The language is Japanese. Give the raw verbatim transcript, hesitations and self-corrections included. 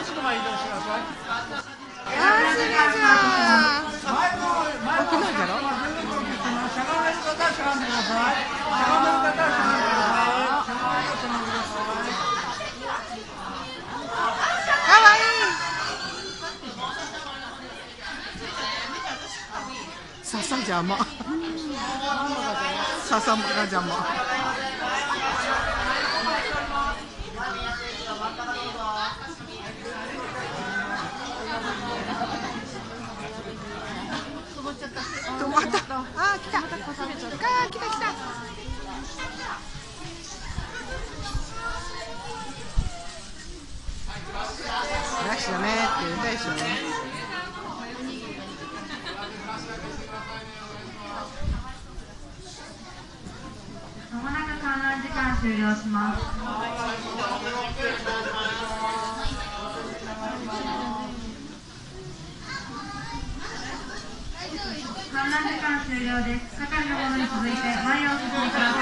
しく前移動してください。 あー、すげえじゃん。 奥なんじゃろ。しゃがめる方はしゃがんでください。しゃがめる方はしゃがんでください。しゃがめる方はしゃがんでください。 かわいい。笹邪魔。笹が邪魔。止まった。あー、来た。あー、来た来た。フラッシュだねって言ったでしょ。 まもなく観覧時間終了します。観覧時間終了です。係の者に続いて前をお進みください。